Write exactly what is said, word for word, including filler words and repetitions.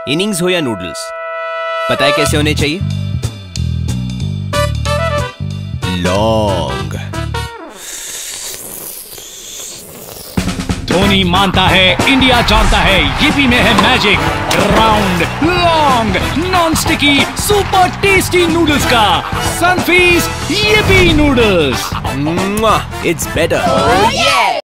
Innings हो या noodles, पता है कैसे होने चाहिए? लॉन्ग। धोनी मानता है, इंडिया जानता है, यूपी में है magic. Round, long, non sticky, super tasty noodles का Sunfeast Yippee noodles. It's better. Oh yeah!